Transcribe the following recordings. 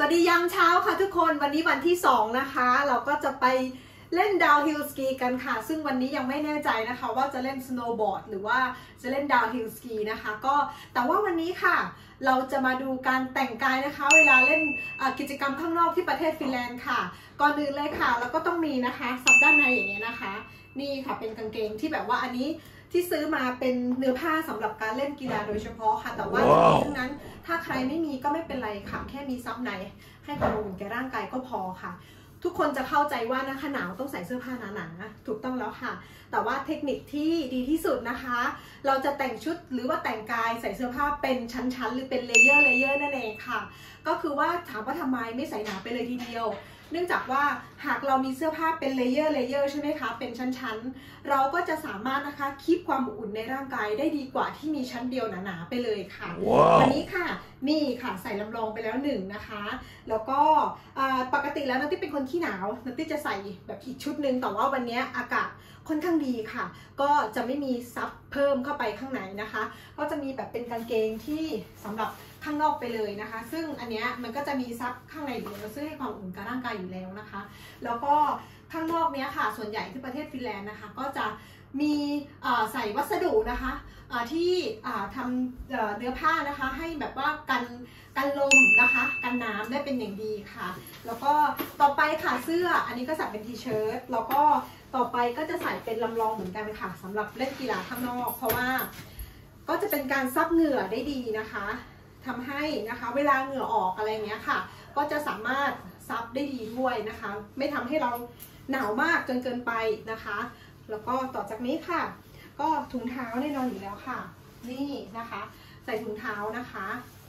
วัสดียามเช้าค่ะทุกคนวันนี้วันที่2นะคะเราก็จะไปเล่นดาวฮิลสกีกันค่ะซึ่งวันนี้ยังไม่แน่ใจนะคะว่าจะเล่นสโนว์บอร์ดหรือว่าจะเล่นดาวฮิลสกีนะคะก็แต่ว่าวันนี้ค่ะเราจะมาดูการแต่งกายนะคะเวลาเล่นกิจกรรมข้างนอกที่ประเทศฟินแลนด์ค่ะก่อนอื่นเลยค่ะเราก็ต้องมีนะคะซับด้านในอย่างเงี้ยนะคะนี่ค่ะเป็นกางเกงที่แบบว่าอันนี้ที่ซื้อมาเป็นเนื้อผ้าสำหรับการเล่นกีฬาโดยเฉพาะค่ะแต่ว่าทั้งนั้นถ้าใครไม่มีก็ไม่เป็นไรค่ะแค่มีซับในให้ความอบอุ่นแก่ร่างกายก็พอค่ะทุกคนจะเข้าใจว่าหน้าหนาวต้องใส่เสื้อผ้าหนาๆถูกต้องแล้วค่ะแต่ว่าเทคนิคที่ดีที่สุดนะคะเราจะแต่งชุดหรือว่าแต่งกายใส่เสื้อผ้าเป็นชั้นๆหรือเป็นเลเยอร์นั่นเองค่ะก็คือว่าถามว่าทำไมไม่ใส่หนาไปเลยทีเดียวเนื่องจากว่าหากเรามีเสื้อผ้าเป็นเลเยอร์ใช่ไหมคะเป็นชั้นๆเราก็จะสามารถนะคะคีปความอบอุ่นในร่างกายได้ดีกว่าที่มีชั้นเดียวหนาๆไปเลยค่ะ วันนี้ค่ะนี่ค่ะใส่ลำลองไปแล้ว1นะคะแล้วก็ปกติแล้วนัตตี้เป็นคนขี้หนาวนัตตี้จะใส่แบบอีกชุดหนึ่งแต่ว่าวันนี้อากาศค่อนข้างดีค่ะก็จะไม่มีซับเพิ่มเข้าไปข้างในนะคะก็จะมีแบบเป็นกางเกงที่สำหรับข้างนอกไปเลยนะคะซึ่งอันเนี้ยมันก็จะมีซับข้างในอยู่แล้วซึ่งให้ความอุ่นกับร่างกายอยู่แล้วนะคะแล้วก็ข้างนอกเนี้ยค่ะส่วนใหญ่ที่ประเทศฟินแลนด์นะคะก็จะมีใส่วัสดุนะคะที่ทำเนื้อผ้านะคะให้แบบว่ากันลมนะคะกันน้ำได้เป็นอย่างดีค่ะแล้วก็ต่อไปค่ะเสื้ออันนี้ก็ใส่เป็นทีเชิ้ตแล้วก็ต่อไปก็จะใส่เป็นลำลองเหมือนกันค่ะสำหรับเล่นกีฬาข้างนอกเพราะว่าก็จะเป็นการซับเหงื่อได้ดีนะคะทำให้นะคะเวลาเหงื่อออกอะไรเงี้ยค่ะก็จะสามารถซับได้ดีด้วยนะคะไม่ทำให้เราหนาวมากจนเกินไปนะคะแล้วก็ต่อจากนี้ค่ะก็ถุงเท้าแน่นอนอยู่แล้วค่ะนี่นะคะใส่ถุงเท้านะคะ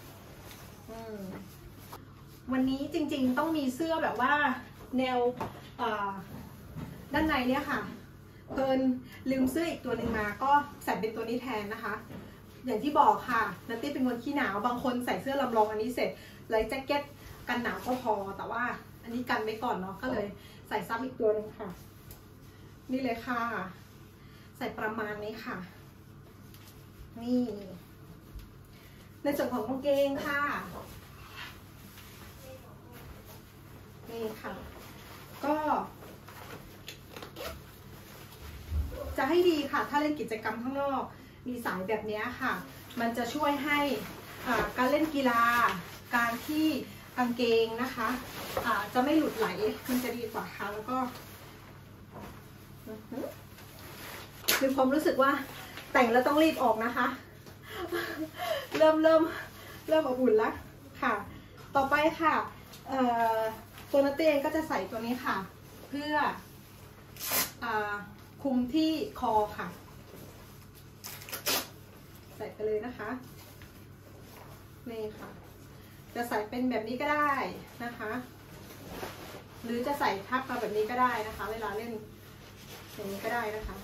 วันนี้จริงๆต้องมีเสื้อแบบว่าแนวด้านในเนี่ยค่ะเพิ่นลืมเสื้ออีกตัวหนึ่งมาก็ใส่เป็นตัวนี้แทนนะคะอย่างที่บอกค่ะนัตตี้เป็นคนขี้หนาวบางคนใส่เสื้อลำลองอันนี้เสร็จเลยแจ็คเก็ตกันหนาวก็พอแต่ว่าอันนี้กันไว้ก่อนเนาะก็เลยใส่ซ้ำอีกตัวนึงค่ะนี่เลยค่ะใส่ประมาณนี้ค่ะนี่ในส่วนของกางเกงค่ะนี่ค่ะก็จะให้ดีค่ะถ้าเล่นกิจกรรมข้างนอกมีสายแบบนี้ค่ะมันจะช่วยให้การเล่นกีฬาการที่กางเกงนะคะจะไม่หลุดไหลมันจะดีกว่าค่ะแล้วก็มีความรู้สึกว่าแต่งแล้วต้องรีบออกนะคะเริ่มอบอุ่นแล้วค่ะต่อไปค่ะตัวนัตตี้เองก็จะใส่ตัวนี้ค่ะเพื่อคุมที่คอค่ะใส่ไปเลยนะคะนี่ค่ะจะใส่เป็นแบบนี้ก็ได้นะคะหรือจะใส่ทับมาแบบนี้ก็ได้นะคะเวลาเล่นอย่างนี้ก็ได้นะคะ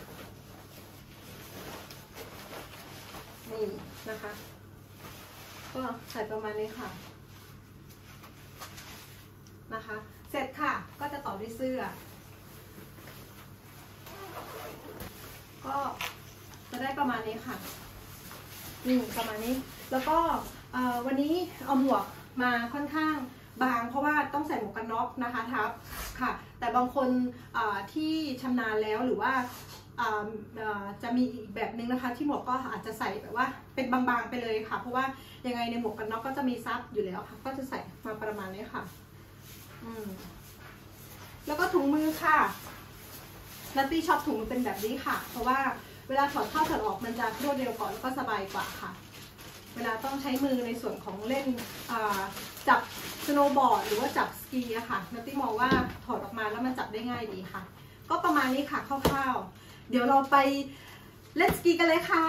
นี่นะคะก็ใส่ประมาณนี้ค่ะนะคะเสร็จค่ะก็จะต่อด้วยเสื้อก็จะได้ประมาณนี้ค่ะนี่ประมาณนี้แล้วก็วันนี้เอาหมวกมาค่อนข้างบางเพราะว่าต้องใส่หมวกกันน็อกนะคะทับค่ะแต่บางคนที่ชำนาญแล้วหรือว่าจะมีอีกแบบนึงนะคะที่หมวกก็อาจจะใส่แบบว่าเป็นบางๆไปเลยค่ะเพราะว่ายังไงในหมวกกันน็อกก็จะมีซับอยู่แล้วค่ะก็จะใส่มาประมาณนี้ค่ะแล้วก็ถุงมือค่ะนัตตี้ชอบถุงมือเป็นแบบนี้ค่ะเพราะว่าเวลาถอดเข้าถอดออกมันจะรวดเร็วกว่าแล้วก็สบายกว่าค่ะเวลาต้องใช้มือในส่วนของเล่นจับสโนว์บอร์ดหรือว่าจับสกีอะค่ะนัตตี้มองว่าถอดออกมาแล้วมันจับได้ง่ายดีค่ะก็ประมาณนี้ค่ะคร่าวๆเดี๋ยวเราไปเล่นสกีกันเลยค่ะ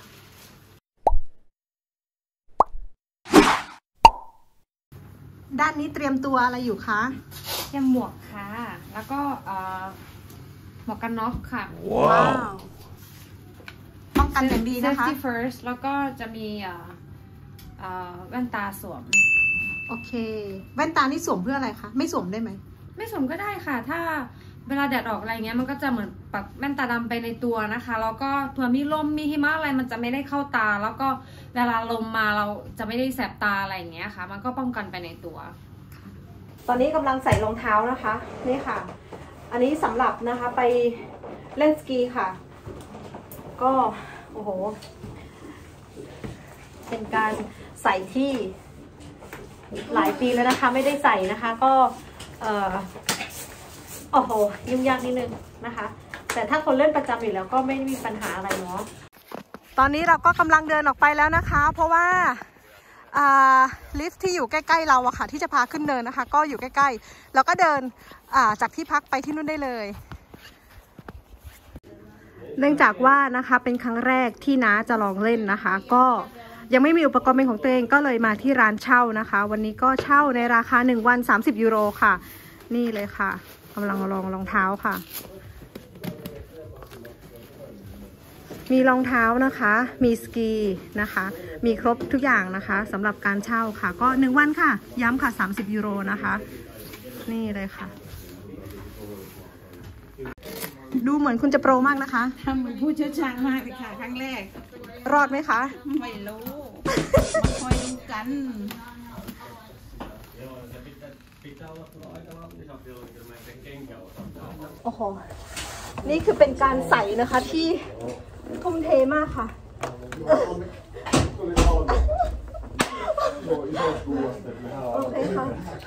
ด้านนี้เตรียมตัวอะไรอยู่คะเตรียมหมวกค่ะแล้วก็หมวกกันน็อกค่ะว้าวป้องกันอย่างดีนะคะ Safety first แล้วก็จะมีแว่นตาสวมโอเคแว่นตานี่สวมเพื่ออะไรคะไม่สวมได้ไหมไม่สวมก็ได้ค่ะถ้าเวลาแดดออกอะไรเงี้ยมันก็จะเหมือนปักแว่นตาดำไปในตัวนะคะแล้วก็เผื่อมีลมมีหิมะอะไรมันจะไม่ได้เข้าตาแล้วก็เวลาลมมาเราจะไม่ได้แสบตาอะไรอย่างเงี้ยค่ะมันก็ป้องกันไปในตัวตอนนี้กำลังใส่รองเท้านะคะนี่ค่ะอันนี้สำหรับนะคะไปเล่นสกีค่ะก็โอ้โหเป็นการใส่ที่หลายปีแล้วนะคะไม่ได้ใส่นะคะก็โอ้โหยุ่งยากนิดนึงนะคะแต่ถ้าคนเล่นประจำอยู่แล้วก็ไม่มีปัญหาอะไรเนาะตอนนี้เราก็กำลังเดินออกไปแล้วนะคะเพราะว่าลิฟท์ที่อยู่ใกล้ๆเราอะค่ะที่จะพาขึ้นเนินนะคะก็อยู่ใกล้ๆเราก็เดินจากที่พักไปที่นู่นได้เลยเนื่องจากว่านะคะเป็นครั้งแรกที่น้าจะลองเล่นนะคะก็ยังไม่มีอุปกรณ์เป็นของตัวเองก็เลยมาที่ร้านเช่านะคะวันนี้ก็เช่าในราคา1 วัน30 ยูโรค่ะนี่เลยค่ะกำลังลองรองเท้าค่ะมีรองเท้านะคะมีสกีนะคะมีครบทุกอย่างนะคะสำหรับการเช่าค่ะก็1 วันค่ะย้ำค่ะ30 ยูโรนะคะนี่เลยค่ะดูเหมือนคุณจะโปรมากนะคะทำเหมือนผู้เชี่ยวชาญมากเลยค่ะครั้งแรกรอดไหมคะไม่รู้มาคอยดูกันโอ้โหนี่คือเป็นการใส่นะคะที่ทุ่มเทมากค่ะโอเคค่ะ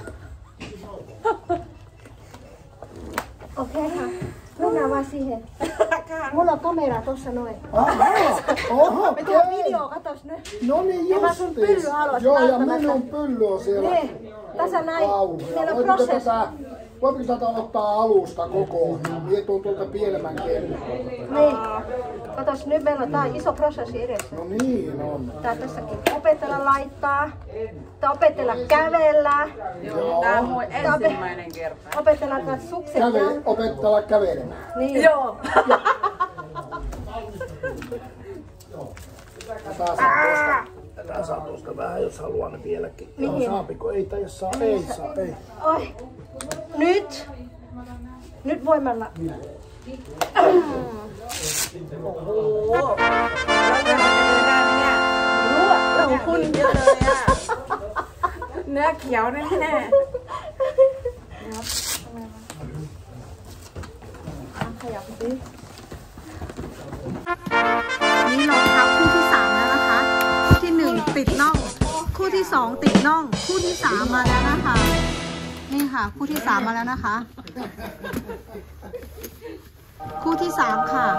โอเคค่ะลูกน้ำมาสิเห็นมุลก็ไม่รักตัวฉันเลยไปดูวิดีโอก็ตัวฉัน No niin justiin. Joo, ja minun pylly on siellä laudalla. Voitko tätä ottaa alusta kokonaan? Vie tuolta pienemmän kentän. Niin. Katos, nyt meillä on tää iso prosessi edessä. No niin on. Tää tässäkin. Opetella laittaa. Tää opetella kävellä. Joo, tää on mun ensimmäinen kerta. Opetella tää sukset. Opetella kävelemään. Niin. Joo. Tää saa tuosta vähän, jos haluaa ne vieläkin. Mihin? Saapiko? Ei, tai jos saa. Ei saa, ei. Oi. Nyt voimalla. Oho. เราคุ้นเยอะเลยอ่ะเนื้อเขียวแน่แน่ขยับสินี่รองเท้าคู่ที่3แล้วนะคะคู่ที่1ติดน่องคู่ที่2ติดน่องคู่ที่3มาแล้วนะคะนี่ค่ะคู่ที่3มาแล้วนะคะคู่ที่3ค่ะ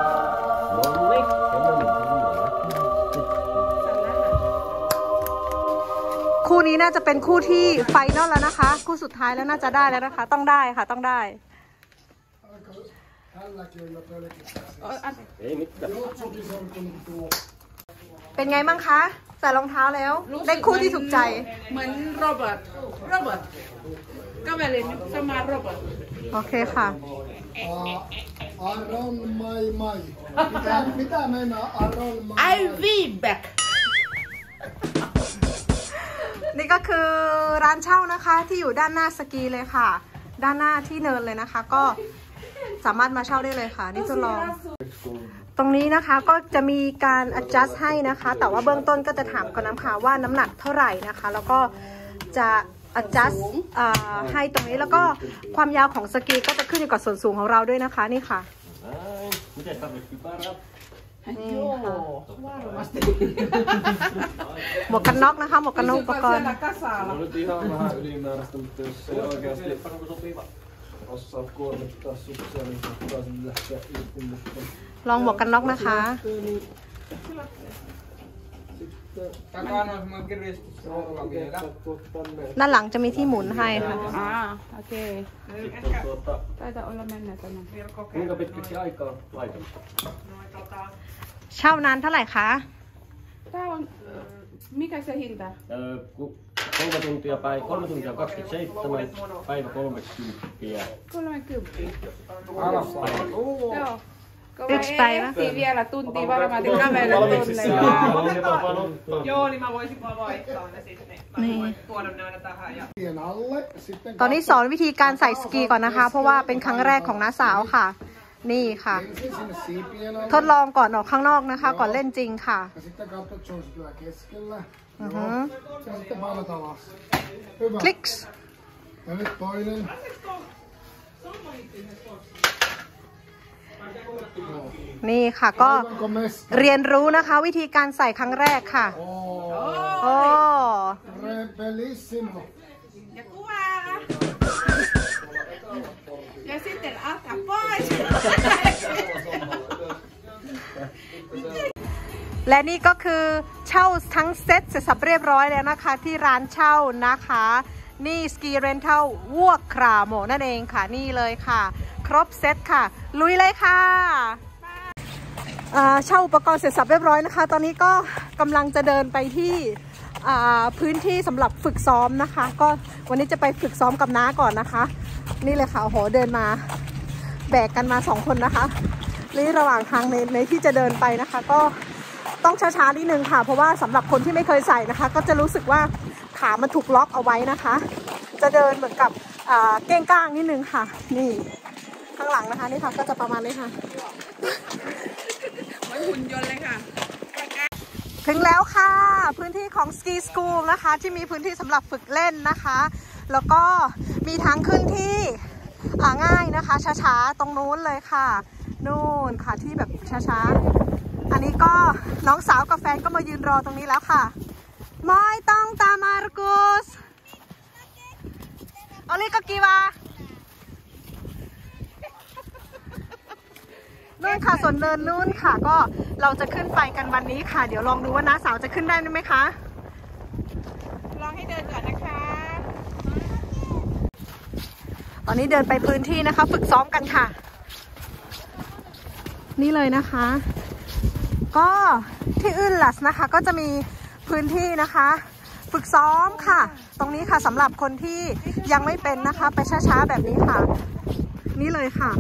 คู่นี้น่าจะเป็นคู่ที่ไฟนอลแล้วนะคะคู่สุดท้ายแล้วน่าจะได้แล้วนะคะต้องได้ค่ะต้องได้เป็นไงบ้างคะใส่รองเท้าแล้วได้คู่ที่ถูกใจเหมือนโรเบิร์ตก็ไปเลยสมาร์ทโรเบิร์ตโอเคค่ะ Aron mai. Mitä meinaa Aron mai? I'll be back นี่ก็คือร้านเช่านะคะที่อยู่ด้านหน้าสกีเลยค่ะด้านหน้าที่เนินเลยนะคะก็สามารถมาเช่าได้เลยค่ะนี่จะลองตรงนี้นะคะก็จะมีการ adjust ให้นะคะแต่ว่าเบื้องต้นก็จะถามก่อนนะคะว่าน้ำหนักเท่าไหร่นะคะแล้วก็จะ adjust ให้ตรงนี้แล้วก็ความยาวของสกีก็จะขึ้นอยู่กับส่วนสูงของเราด้วยนะคะนี่ค่ะนี่ค่ะหมวกกันน็อกนะคะหมวกกันน็อกอุปกรณ์ลองหมวกกันน็อกนะคะด้านหลังจะมีที่หมุนให้ค่ะโอเคได้olla mennä tänään Kuinka pitkäksi aikaa laitan? เช่านานเท่าไหร่คะ Tää on mikä se hinta? 3 tuntia 27, päivä 30. 30. Alaspäin. Joo. Yksi päivä. Vielä tuntia varmaan kävellä tunne. Joo, niin mä voisin vaan vaihtaa ne sitten. Mä voin tuoda ne aina tähän. ตอนนี้สอนวิธีการใส่สกีก่อนนะคะเพราะว่าเป็นครั้งแรกของน้าสาวค่ะนี่ค่ะทดลองก่อนออกข้างนอกนะคะก่อนเล่นจริงค่ะคลิกส์ Ja nyt toinen. นี่ค่ะก็เรียนรู้นะคะวิธีการใส่ครั้งแรกค่ะ โอ้ Rebellissimo. Ja kuvaa. Ja sitten alkaa pois. และนี่ก็คือเช่าทั้งเซ็ตเสร็จสับเรียบร้อยแล้วนะคะที่ร้านเช่านะคะนี่สกีเรนทัลวัวคราโมนั่นเองค่ะนี่เลยค่ะครบเซ็ตค่ะลุยเลยค่ะเช่าอุปกรณ์เสร็จสับเรียบร้อยนะคะตอนนี้ก็กำลังจะเดินไปที่พื้นที่สำหรับฝึกซ้อมนะคะก็วันนี้จะไปฝึกซ้อมกับน้าก่อนนะคะนี่เลยค่ะโอ้โหเดินมาแบกกันมา2 คนนะคะนี่ระหว่างทางในที่จะเดินไปนะคะก็ต้องช้าๆนิดนึงค่ะเพราะว่าสำหรับคนที่ไม่เคยใส่นะคะก็จะรู้สึกว่าขามันถูกล็อกเอาไว้นะคะจะเดินเหมือนกับเก้งก้างนิดนึงค่ะนี่ข้างหลังนะคะนี่ค่ะก็จะประมาณนี้ค่ะเหมือนหุ่นยนต์เลยค่ะถึงแล้วค่ะพื้นที่ของสกีสคูลนะคะที่มีพื้นที่สำหรับฝึกเล่นนะคะแล้วก็มีทางขึ้นที่ง่ายนะคะช้าๆตรงนู้นเลยค่ะนู่นค่ะที่แบบช้าๆอันนี้ก็น้องสาวกับแฟนก็มายืนรอตรงนี้แล้วค่ะไม่ต้องตามมาร์กุสอลิก็กีวานู่นค่ะส่วนเนินนู่นค่ะก็เราจะขึ้นไปกันวันนี้ค่ะเดี๋ยวลองดูว่าน้าสาวจะขึ้นได้ไหมคะลองให้เดินก่อนนะคะตอนนี้เดินไปพื้นที่นะคะฝึกซ้อมกันค่ะนี่เลยนะคะก็ที่อื่นลัสนะคะก็จะมีพื้นที่นะคะฝึกซ้อมค่ะตรงนี้ค่ะสำหรับคนที่ยังไม่เป็นนะคะไปช้าๆแบบนี้ค่ะนี่เลยค่ะ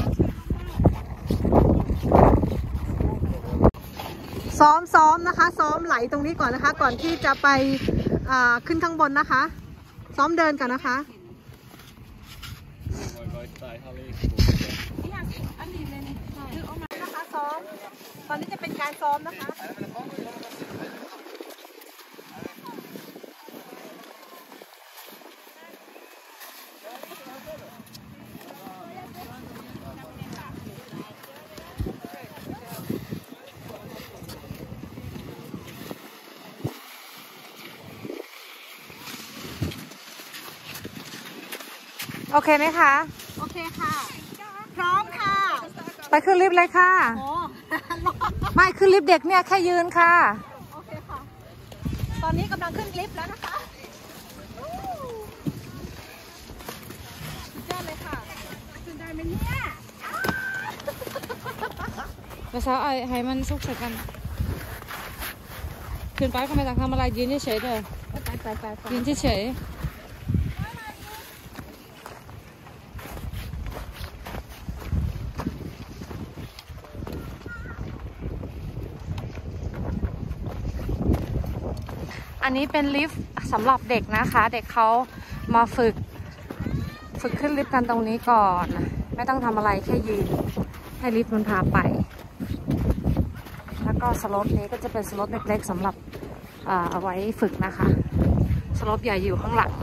ซ้อมนะคะซ้อมไหลตรงนี้ก่อนนะคะก่อนที่จะไปขึ้นข้างบนนะคะซ้อมเดินกันนะคะซ้อมตอนนี้จะเป็นการซ้อมนะคะโอเคไหมคะโอเคค่ะพร้อมค่ะไปขึ้นลิฟต์เลยค่ะไม่ขึ้นลิฟต์เด็กเนี่ยแค่ยืนค่ะโอเคค่ะตอนนี้กำลังขึ้นลิฟต์แล้วนะคะสุดยอดเลยค่ะขึ้นได้ไหมเนี่ยภาษาไอ้ให้มันสุกใส่กันขึ้นไปก็ไม่ต้องทำอะไรยืนเฉยๆเลยยืนเฉยอันนี้เป็นลิฟต์สำหรับเด็กนะคะเด็กเขามาฝึกขึ้นลิฟต์กันตรงนี้ก่อนไม่ต้องทำอะไรแค่ยืนให้ลิฟต์มันพาไปแล้วก็สโลปนี้ก็จะเป็นสโลปเล็กๆสำหรับเอาไว้ฝึกนะคะสโลปใหญ่อยู่ข้างหลัง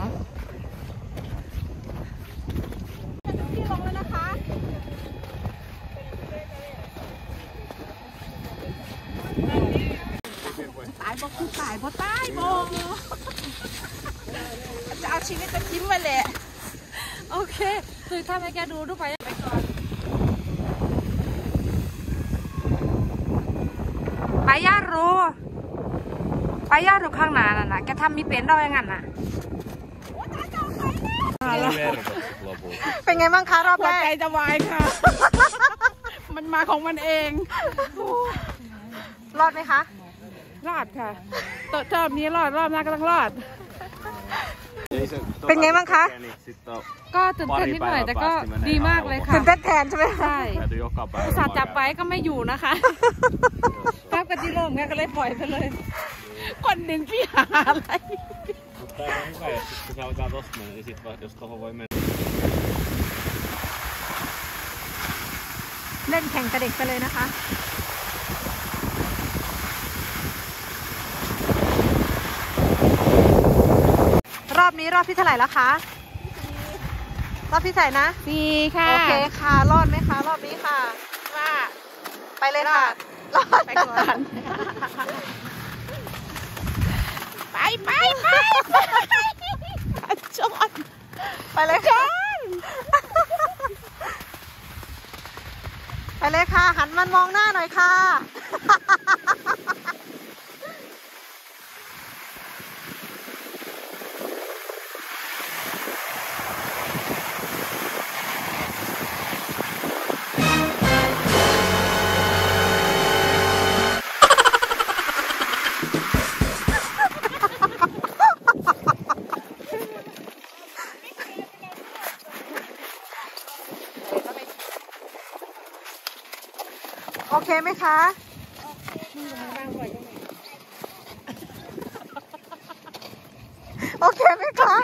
ที่ลงแล้วนะคะตายบ่คือตายบ่ตายบ่จะเอาชีวิตไปทิ้งไปเลยโอเคคือถ้าให้แกดูดูไปก่อนไปย่ารู้ข้างหน้าน่ะแกทำมีเป็นได้ยังไงน่ะเป็นไงบ้างคะรอบแรกใจจะวายค่ะมันมาของมันเองรอดไหมคะรอดค่ะรอบนี้รอดรอบหน้าก็ต้องรอดเป็นไงบ้างคะก็ตื่นเต้นนิดหน่อยแต่ก็ดีมากเลยค่ะตื่นเต้นแทนใช่ไหมใช่อุตส่าห์จับไว้ก็ไม่อยู่นะคะภาพกระติล่มก็เลยปล่อยไปเลยคนหนึ่งพี่หาอะไรเล่นแข่งกับเด็กไปเลยนะคะรอบนี้รอบที่เท่าไหร่แล้วคะรอบที่ใส่นะ 4 ค่ะโอเคค่ะ รอดไหมคะรอบนี้ค่ะว่าไปเลยค่ะ รอดไปก่อน ไปจอดไปเลยค่ะ ไปเลยค่ะ หันมันมองหน้าหน่อยค่ะ โอเคไหมคะ โอเคไหมคะ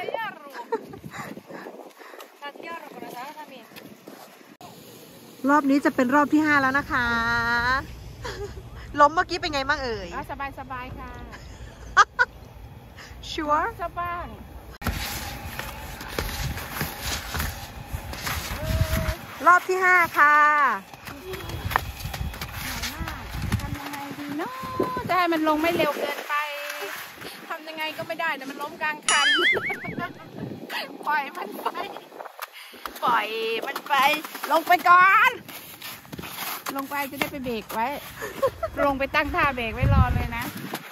รอบนี้จะเป็นรอบที่ 5 แล้วนะคะ ล้มเมื่อกี้เป็นไงบ้างเอ่ยสบายค่ะชัวร์สบายรอบที่ 5 ค่ะทำยังไงดีเนาะจะให้มันลงไม่เร็วเกินไปทำยังไงก็ไม่ได้แต่มันล้มกลางคัน ปล่อยมันไป ลงไปก่อน ลงไปจะได้ไปเบรกไว้ ลงไปตั้งท่าเบรกไว้รอเลยนะ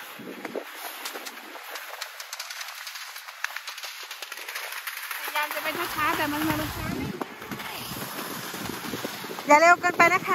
พยายามจะไปช้าๆแต่มันมาช้าไม่อย่าเร็วเกินไปนะคะ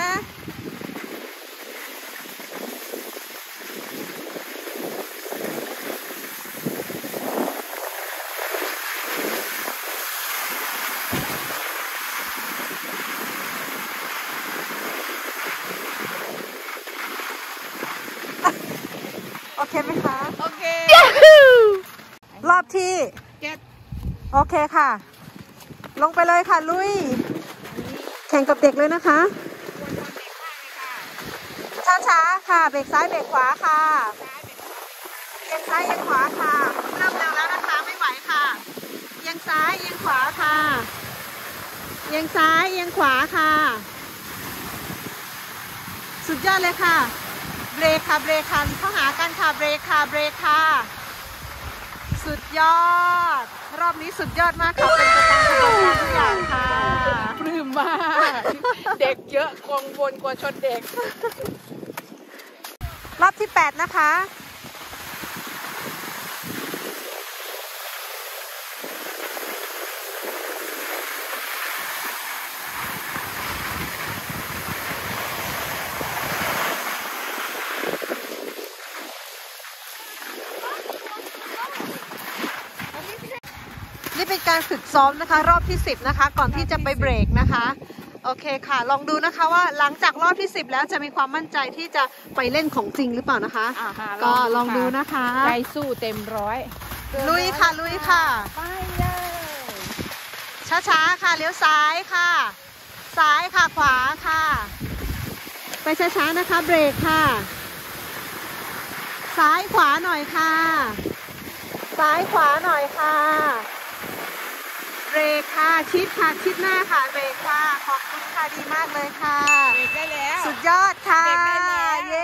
โอเคไหมคะโอเครอบที่ 7 โอเคค่ะ ลงไปเลยค่ะ ลุย แข่งกับเด็กเลยนะคะ ช้าๆค่ะ เบรกซ้ายเบรกขวาค่ะเอียงซ้ายเอียงขวาค่ะเริ่มเร็วแล้วนะคะ ไม่ไหวค่ะเอียงซ้ายเอียงขวาค่ะเอียงซ้ายเอียงขวาค่ะ สุดยอดเลยค่ะ เบรกค่ะ เบรกค่ะเข้าหากันค่ะ เบรกค่ะ เบรกค่ะ สุดยอด รอบนี้สุดยอดมากค่ะ เป็นไปตามกระบวนการทุกอย่างค่ะปลื้มมาก เด็กเยอะกังวลกลัวชนเด็กรอบที่ 8 นะคะ นี่เป็นการฝึกซ้อมนะคะ รอบที่ 10 นะคะ ก่อนที่จะไปเบรกนะคะ โอเคค่ะ ลองดูนะคะว่าหลังจากรอบที่ 10 แล้วจะมีความมั่นใจที่จะไปเล่นของจริงหรือเปล่านะคะ ก็ลองดูนะคะใจสู้เต็มร้อยลุยค่ะ ลุยค่ะไปเลยช้าๆค่ะ เลี้ยวซ้ายค่ะ ซ้ายค่ะ ขวาค่ะ ไปช้าๆนะคะ เบรกค่ะ ซ้ายขวาหน่อยค่ะ ซ้ายขวาหน่อยค่ะ เบรกค่ะ ชิดค่ะ ชิดหน้าค่ะ เบรกค่ะ ขอบคุณค่ะ ดีมากเลยค่ะเบรกได้แล้วสุดยอดค่ะเบรกได้แล้วเย้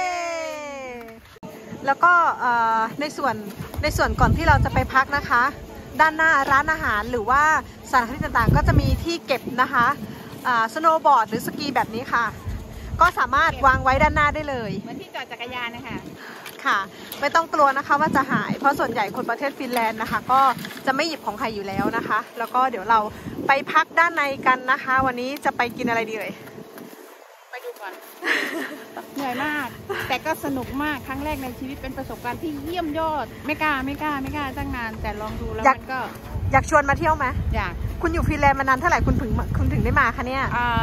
แล้วก็ในส่วนก่อนที่เราจะไปพักนะคะ ด้านหน้าร้านอาหารหรือว่าสถานที่ต่างๆ ก็จะมีที่เก็บนะคะสโนว์บอร์ดหรือสกีแบบนี้ค่ะ ก็สามารถวางไว้ด้านหน้าได้เลยเหมือนที่จอดจักรยานนะคะค่ะ ไม่ต้องกลัวนะคะว่าจะหาย เพราะส่วนใหญ่คนประเทศฟินแลนด์นะคะ ก็จะไม่หยิบของใครอยู่แล้วนะคะ แล้วก็เดี๋ยวเราไปพักด้านในกันนะคะ วันนี้จะไปกินอะไรดีเอ่ยไปดูก่อน เหนื่อยมาก แต่ก็สนุกมาก ครั้งแรกในชีวิตเป็นประสบการณ์ที่เยี่ยมยอด ไม่กล้าตั้งนาน แต่ลองดูแล้วมันก็อยากชวนมาเที่ยวไหมอยากคุณอยู่ฟินแลนด์มานานเท่าไหร่คุณถึงได้มาคะเนี่ย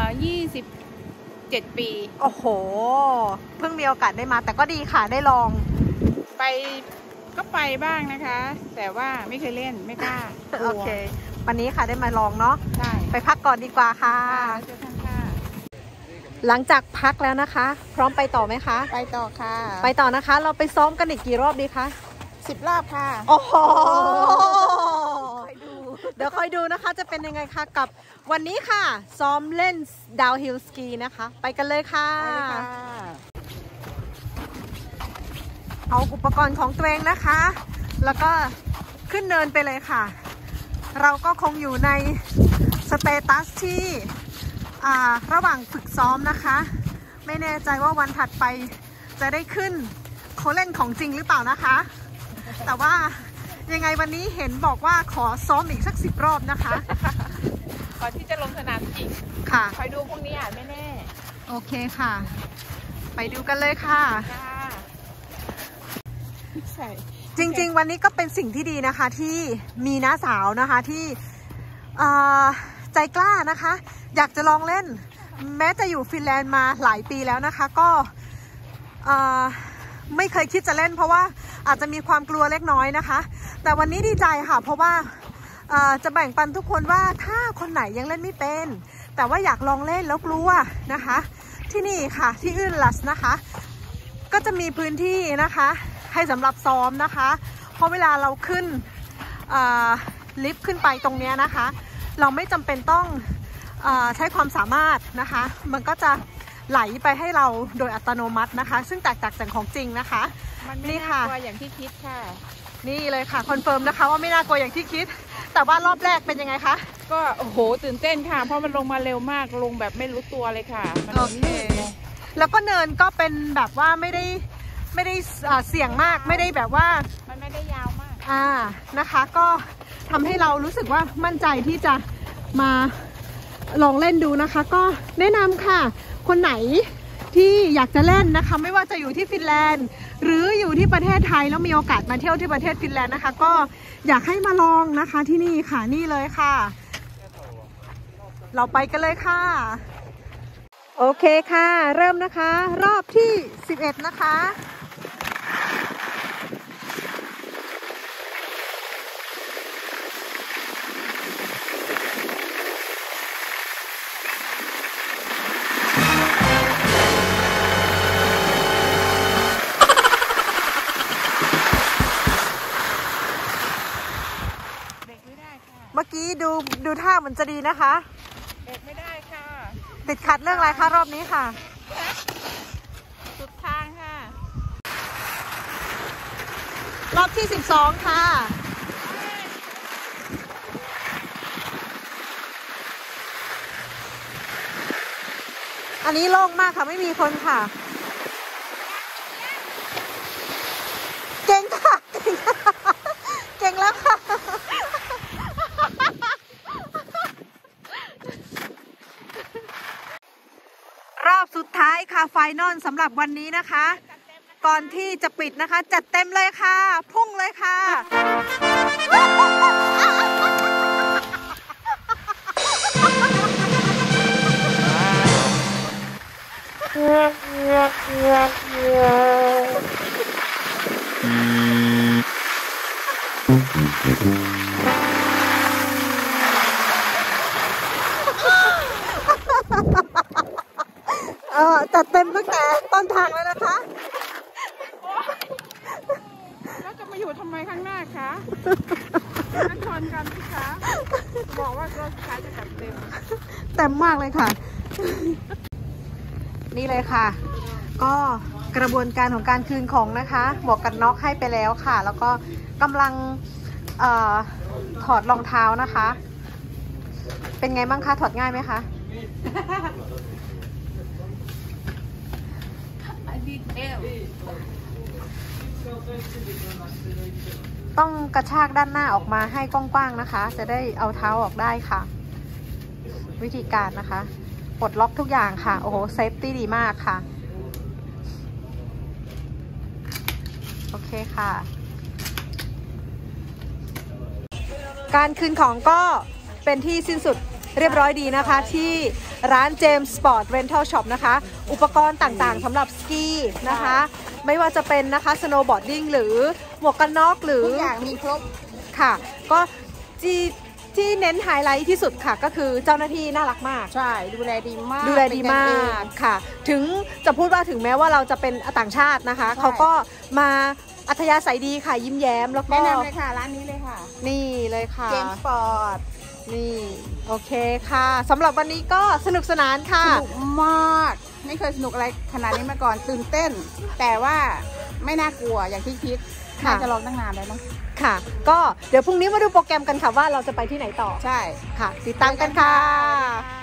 27 ปีโอ้โห เพิ่งมีโอกาสได้มา แต่ก็ดีค่ะ ได้ลองไปก็ไปบ้างนะคะ แต่ว่าไม่เคยเล่นไม่กล้าโอเค วันนี้ค่ะได้มาลองเนาะใช่ไปพักก่อนดีกว่าค่ะแล้วเจอกันค่ะหลังจากพักแล้วนะคะ พร้อมไปต่อไหมคะไปต่อค่ะไปต่อนะคะ เราไปซ้อมกันอีกกี่รอบดีคะ 10 รอบค่ะโอ้โหเดี๋ยวคอยดูนะคะจะเป็นยังไงคะกับวันนี้ค่ะซ้อมเล่นดาวฮิลสกีนะคะไปกันเลยค่ะเอาอุปกรณ์ของตัวเองนะคะแล้วก็ขึ้นเนินไปเลยค่ะเราก็คงอยู่ในสเตตัสที่ระหว่างฝึกซ้อมนะคะไม่แน่ใจว่าวันถัดไปจะได้ขึ้นเขาเล่นของจริงหรือเปล่านะคะแต่ว่ายังไงวันนี้เห็นบอกว่าขอซ้อมอีกสัก10 รอบนะคะก่อนที่จะลงสนามจริงค่ะคอยดูพรุ่งนี้ไม่แน่โอเคค่ะไปดูกันเลยค่ะจริงๆวันนี้ก็เป็นสิ่งที่ดีนะคะที่มีน้าสาวนะคะที่ใจกล้านะคะอยากจะลองเล่นแม้จะอยู่ฟินแลนด์มาหลายปีแล้วนะคะก็ไม่เคยคิดจะเล่นเพราะว่าอาจจะมีความกลัวเล็กน้อยนะคะแต่วันนี้ดีใจค่ะเพราะว่าจะแบ่งปันทุกคนว่าถ้าคนไหนยังเล่นไม่เป็นแต่ว่าอยากลองเล่นแล้วกลัวนะคะที่นี่ค่ะที่อื่นลัสนะคะก็จะมีพื้นที่นะคะให้สำหรับซ้อมนะคะเพราะเวลาเราขึ้นลิฟต์ขึ้นไปตรงนี้นะคะเราไม่จำเป็นต้องใช้ความสามารถนะคะมันก็จะไหลไปให้เราโดยอัตโนมัตินะคะซึ่งแตกต่างจากของจริงนะคะมันไม่น่ากลัวอย่างที่คิดค่ะนี่เลยค่ะคอนเฟิร์มนะคะว่าไม่น่ากลัวอย่างที่คิดแต่ว่ารอบแรกเป็นยังไงคะก็โอ้โหตื่นเต้นค่ะเพราะมันลงมาเร็วมากลงแบบไม่รู้ตัวเลยค่ะโอเคแล้วก็เนินก็เป็นแบบว่าไม่ได้เสี่ยงมากไม่ได้แบบว่ามันไม่ได้ยาวมากนะคะก็ทำให้เรารู้สึกว่ามั่นใจที่จะมาลองเล่นดูนะคะก็แนะนำค่ะคนไหนที่อยากจะเล่นนะคะไม่ว่าจะอยู่ที่ฟินแลนด์หรืออยู่ที่ประเทศไทยแล้วมีโอกาสมาเที่ยวที่ประเทศฟินแลนด์นะคะก็อยากให้มาลองนะคะที่นี่ค่ะนี่เลยค่ะเราไปกันเลยค่ะโอเคค่ะเริ่มนะคะรอบที่11นะคะเมื่อกี้ดูท่าเหมือนจะดีนะคะเบรกไม่ได้ค่ะติดขัดเรื่องอะไรคะรอบนี้ค่ะสุดทางค่ะรอบที่12ค่ะอันนี้โล่งมากค่ะไม่มีคนค่ะเก่งค่ะเก่งแล้วค่ะรอบสุดท้ายค่ะไฟนอลสำหรับวันนี้นะคะก่อนที่จะปิดนะคะจัดเต็มเลยค่ะพุ่งเลยค่ะจัดเต็มตั้งแต่ต้นทางแล้วนะคะแล้วจะมาอยู่ทำไมข้างหน้าคะนั่งชนกันสิคะบอกว่ารถค้าจะจัดเต็มมากเลยค่ะนี่เลยค่ะก็กระบวนการของการคืนของนะคะหมวกกันน็อกให้ไปแล้วค่ะแล้วก็กำลังถอดรองเท้านะคะเป็นไงบ้างคะถอดง่ายไหมคะต้องกระชากด้านหน้าออกมาให้กว้างๆนะคะจะได้เอาเท้าออกได้ค่ะวิธีการนะคะปลดล็อกทุกอย่างค่ะโอ้โหเซฟตี้ดีมากค่ะโอเคค่ะการคืนของก็เป็นที่สิ้นสุดเรียบร้อยดีนะคะที่ร้านเจมส์สปอร์ตเรนทัลช็อปนะคะอุปกรณ์ต่างๆสำหรับสกีนะคะไม่ว่าจะเป็นนะคะสโนว์บอร์ดดิ้งหรือหมวกกันน็อกหรือทุกอย่างมีครบค่ะก็ที่เน้นไฮไลท์ที่สุดค่ะก็คือเจ้าหน้าที่น่ารักมากใช่ดูแลดีมากค่ะถึงจะพูดว่าถึงแม้ว่าเราจะเป็นต่างชาตินะคะเขาก็มาอัธยาศัยดีค่ะยิ้มแย้มแล้วก็แนะนำเลยค่ะร้านนี้เลยค่ะนี่เลยค่ะเจมส์ฟอร์ดนี่โอเคค่ะสำหรับวันนี้ก็สนุกสนานค่ะสนุกมากไม่เคยสนุกอะไรขนาดนี้มาก่อนตื่นเต้น แต่ว่าไม่น่ากลัวอย่างที่คิดน่าจะลองตั้งนานแล้วมั้งค่ะ ก็เดี๋ยวพรุ่งนี้มาดูโปรแกรมกันค่ะว่าเราจะไปที่ไหนต่อใช่ค่ะ ติดตามกันค่ะค่ะ